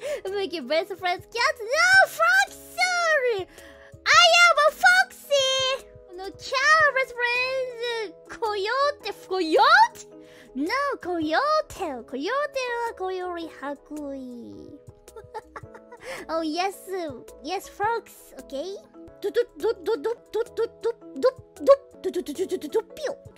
Make your best friend's cat. No, Foxy! I am a Foxy! No, ciao, best friends. Coyote. Coyote? No, Coyote. Coyote wa koyori hakui. Oh, yes. Yes, Fox. Okay?